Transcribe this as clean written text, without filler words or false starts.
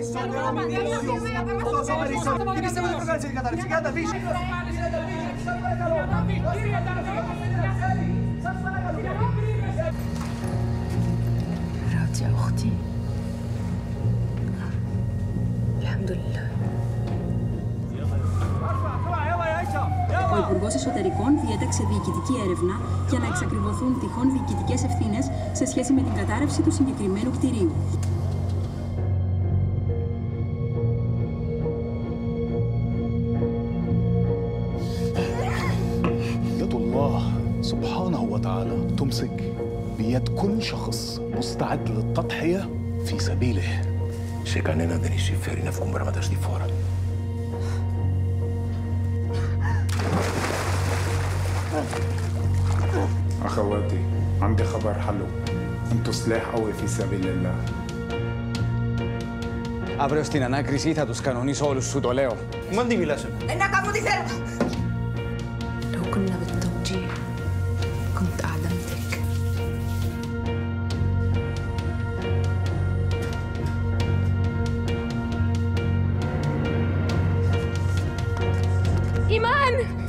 Τι πιστεύω ότι προκάλεσε την κατάρρευση? Για να τα δεις. راضية أختي؟ الحمد لله. Ο Υπουργός Εσωτερικών διέταξε διοικητική έρευνα για να εξακριβωθούν τυχόν διοικητικές ευθύνες σε σχέση με την κατάρρευση του συγκεκριμένου κτηρίου. يد الله سبحانه وتعالى تمسك بيد كل شخص مستعد للتضحية في سبيله. Σε κανέναν δεν συμφέρει να βγουν πράγματα στη φόρα. أخواتي عندي خبر حلو. أنتوا سلاح قوي في سبيل الله. Αύριο στην ανάκριση θα τους κανονίσω όλους, σου το λέω. Μα τι μιλάς? إنك عم تثير. لو كنا بالتوجيه كنت أعلمتك. إيمان